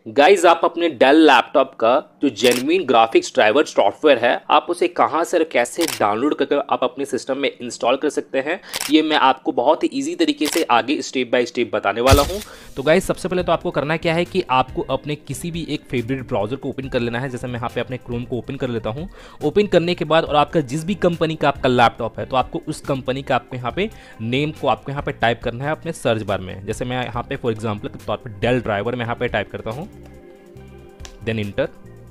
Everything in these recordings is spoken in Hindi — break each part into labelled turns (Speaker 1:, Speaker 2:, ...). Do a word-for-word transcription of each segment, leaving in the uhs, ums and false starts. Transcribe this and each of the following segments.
Speaker 1: गाइज आप अपने डेल लैपटॉप का जो जेन्युइन ग्राफिक्स ड्राइवर सॉफ्टवेयर है आप उसे कहां से और कैसे डाउनलोड करके आप अपने सिस्टम में इंस्टॉल कर सकते हैं, ये मैं आपको बहुत ही इजी तरीके से आगे स्टेप बाय स्टेप बताने वाला हूं। तो गाइज सबसे पहले तो आपको करना क्या है कि आपको अपने किसी भी एक फेवरेट ब्राउजर को ओपन कर लेना है। जैसे मैं यहाँ पे अपने क्रोम को ओपन कर लेता हूँ। ओपन करने के बाद और आपका जिस भी कंपनी का आपका लैपटॉप है तो आपको उस कंपनी का आपको यहाँ पे नेम को आपको यहाँ पे टाइप करना है अपने सर्च बार में। जैसे मैं यहाँ पे फॉर एग्जाम्पल के तौर पर डेल ड्राइवर में यहाँ पे टाइप करता हूँ, देन इंटर,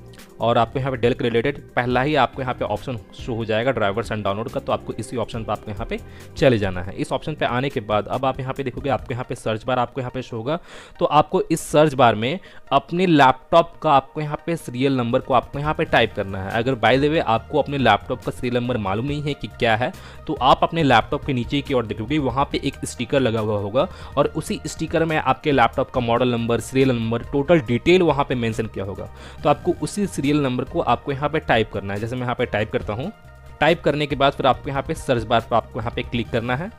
Speaker 1: और आपको यहाँ पे डेल के रिलेटेड पहला ही आपको यहाँ पे ऑप्शन शो हो जाएगा ड्राइवर्स एंड डाउनलोड का। तो आपको इसी ऑप्शन पर आपको यहाँ पे चले जाना है। इस ऑप्शन पे आने के बाद अब आप यहाँ पे देखोगे आपको यहाँ पे सर्च बार आपको यहाँ पे शो होगा। तो आपको इस सर्च बार में अपने लैपटॉप का आपको यहाँ पे सीरियल नंबर को आपको यहाँ पे टाइप करना है। अगर बाय द वे आपको अपने लैपटॉप का सीरियल नंबर मालूम नहीं है कि क्या है तो आप अपने लैपटॉप के नीचे की ओर देखोगे वहाँ पे एक स्टिकर लगा हुआ होगा और उसी स्टिकर में आपके लैपटॉप का model number, serial number, total detail वहाँ पे मेंशन किया होगा। तो आपको उसी सीरियल नंबर को आपको यहाँ पे टाइप करना है। जैसे मैं यहाँ पे टाइप करता हूँ, टाइप करने के बाद फिर आपको यहाँ पे सर्च बार पर आपको यहाँ पे क्लिक करना है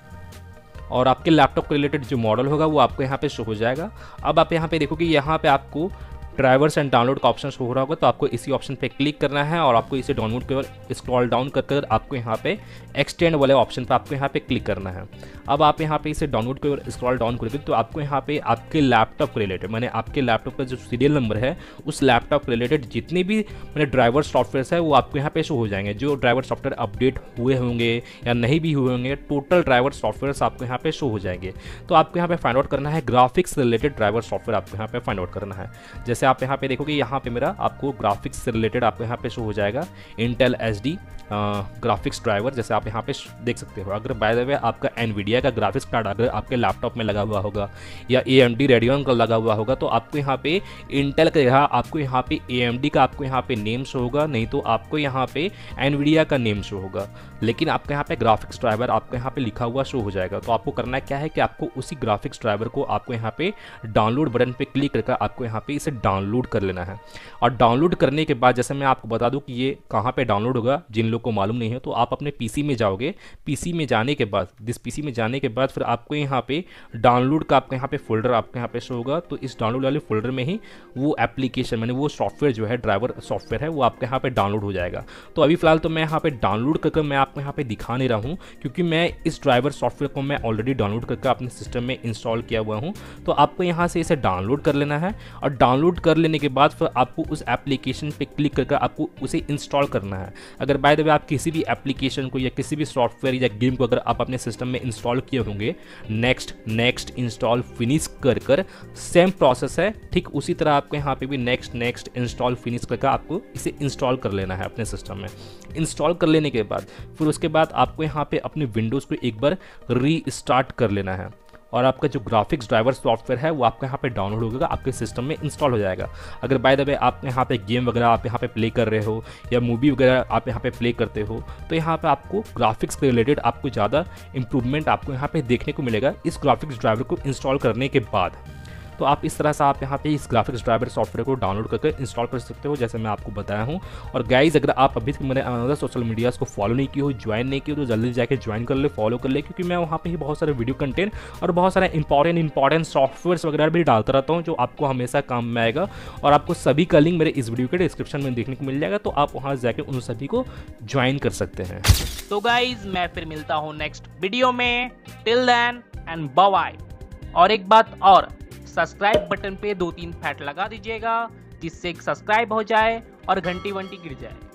Speaker 1: और आपके लैपटॉप के रिलेटेड जो मॉडल होगा वो आपको यहाँ पे शो हो जाएगा। अब आप यहाँ पे देखोगे यहाँ पे आपको ड्राइवर्स एंड डाउनलोड का ऑप्शन शो हो रहा होगा। तो आपको इसी ऑप्शन पे क्लिक करना है और आपको इसे डाउनलोड के स्क्रॉल डाउन कर कर आपको यहाँ पे एक्सटेंड वाले ऑप्शन पे आपको यहाँ पे क्लिक करना है। अब आप यहाँ पे इसे डाउनलोड के स्क्रॉल डाउन करोगे तो आपको यहाँ पे आपके लैपटॉप के रिलेटेड मैंने आपके लैपटॉप का जो सीरियल नंबर है उस लैपटॉप के रिलेटेड जितने भी मैंने ड्राइवर सॉफ्टवेयर है वो आपको यहाँ पे शो हो जाएंगे। जो ड्राइवर सॉफ्टवेयर अपडेट हुए होंगे या नहीं भी हुए होंगे, टोटल ड्राइवर सॉफ्टवेयर आपको यहाँ पे शो हो जाएंगे। तो आपको यहाँ पे फाइंड आउट करना है ग्राफिक्स रिलेटेड ड्राइवर सॉफ्टवेयर आपको यहाँ पे फाइंड आउट करना है। जैसे आप यहाँ पे देखोगे यहाँ पे मेरा आपको ग्राफिक्स से रिलेटेड आपको यहाँ पे शो हो जाएगा इंटेल एचडी ग्राफिक्स ड्राइवर। जैसे आप यहाँ पे देख सकते हो, अगर बाय द वे आपका एनवीडिया का ग्राफिक्स कार्ड अगर आपके लैपटॉप में लगा हुआ होगा या एएमडी रेडियन का लगा हुआ होगा तो आपको यहाँ पे इंटेल का यहाँ आपको यहाँ पे एएमडी का आपको यहाँ पे नेम शो होगा, नहीं तो आपको यहाँ पे एनवीडिया का नेम शो होगा। लेकिन आपके यहाँ पे ग्राफिक्स ड्राइवर आपको यहाँ पे लिखा हुआ शो हो जाएगा। तो आपको करना क्या है कि आपको उसी ग्राफिक्स ड्राइवर को आपको यहाँ पे डाउनलोड बटन पे क्लिक करके आपको यहाँ पे इसे डाउनलोड कर लेना है। और डाउनलोड करने के बाद जैसे मैं आपको बता दूं कि ये कहाँ पे डाउनलोड होगा, जिन लोग को मालूम नहीं है तो आप अपने पीसी में जाओगे। पीसी में जाने के बाद दिस पीसी में जाने के बाद फिर आपको यहाँ पे डाउनलोड का आपको यहाँ पे फोल्डर आपको यहाँ पे शो होगा। तो इस डाउनलोड वाले फोल्डर में ही वो एप्लीकेशन मैंने वो सॉफ्टवेयर जो है ड्राइवर सॉफ्टवेयर है वो आपके यहाँ पे डाउनलोड हो जाएगा। तो अभी फिलहाल तो मैं यहाँ पे डाउनलोड करके मैं आपको यहाँ पे दिखा नहीं रहा हूँ क्योंकि मैं इस ड्राइवर सॉफ्टवेयर को मैं ऑलरेडी डाउनलोड करके अपने सिस्टम में इंस्टॉल किया हुआ हूँ। तो आपको यहाँ से इसे डाउनलोड कर लेना है और डाउनलोड कर लेने के बाद फिर आपको उस एप्लीकेशन पे क्लिक करके आपको उसे इंस्टॉल करना है। अगर बाय द वे आप किसी भी एप्लीकेशन को या किसी भी सॉफ्टवेयर या गेम को अगर आप अपने सिस्टम में इंस्टॉल किए होंगे, नेक्स्ट नेक्स्ट इंस्टॉल फिनिश कर कर सेम प्रोसेस है, ठीक उसी तरह आपको यहाँ पे भी नेक्स्ट नेक्स्ट इंस्टॉल फिनिश करके आपको इसे इंस्टॉल कर लेना है अपने सिस्टम में। इंस्टॉल कर लेने के बाद फिर उसके बाद आपको यहाँ पे अपने विंडोज़ को एक बार रीस्टार्ट कर लेना है और आपका जो ग्राफिक्स ड्राइवर सॉफ्टवेयर है वो आपका यहाँ पे डाउनलोड होगा, आपके सिस्टम में इंस्टॉल हो जाएगा। अगर बाय द वे आप यहाँ पे गेम वगैरह आप यहाँ पे प्ले कर रहे हो या मूवी वगैरह आप यहाँ पे प्ले करते हो तो यहाँ पे आपको ग्राफिक्स के रिलेटेड आपको ज़्यादा इंप्रूवमेंट आपको यहाँ पे देखने को मिलेगा इस ग्राफिक्स ड्राइवर को इंस्टॉल करने के बाद। तो आप इस तरह से आप यहाँ पे इस ग्राफिक्स ड्राइवर सॉफ्टवेयर को डाउनलोड करके इंस्टॉल कर सकते हो जैसे मैं आपको बताया हूँ। और गाइज अगर आप अभी तक मेरे अनदर सोशल मीडियाज़ को फॉलो नहीं किए हो, ज्वाइन नहीं किए हो तो जल्दी जाके ज्वाइन कर ले, फॉलो कर ले, क्योंकि मैं वहाँ पे ही बहुत सारे वीडियो कंटेंट और बहुत सारे इंपॉर्टेंट इंपॉर्टेंट सॉफ्टवेयर वगैरह भी डालता रहता हूँ जो आपको हमेशा काम में आएगा। और आपको सभी का लिंक मेरे इस वीडियो के डिस्क्रिप्शन में देखने को मिल जाएगा, तो आप वहाँ जाके उन सभी को ज्वाइन कर सकते हैं।
Speaker 2: तो गाइज मैं फिर मिलता हूँ नेक्स्ट वीडियो में, टिल देन एंड बाय। और एक बात और, सब्सक्राइब बटन पे दो तीन फैट लगा दीजिएगा जिससे सब्सक्राइब हो जाए और घंटी वंटी गिर जाए।